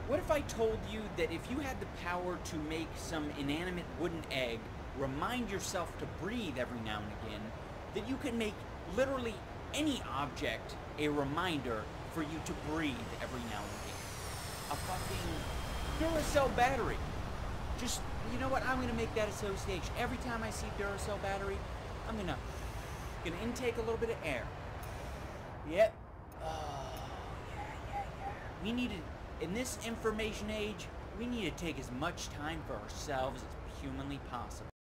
What if I told you that if you had the power to make some inanimate wooden egg remind yourself to breathe every now and again, that you can make literally any object a reminder for you to breathe every now and again? A fucking Duracell battery. Just, you know what? I'm going to make that association. Every time I see Duracell battery, I'm going to intake a little bit of air. Yep. Oh, yeah. We need to, in this information age, we need to take as much time for ourselves as humanly possible.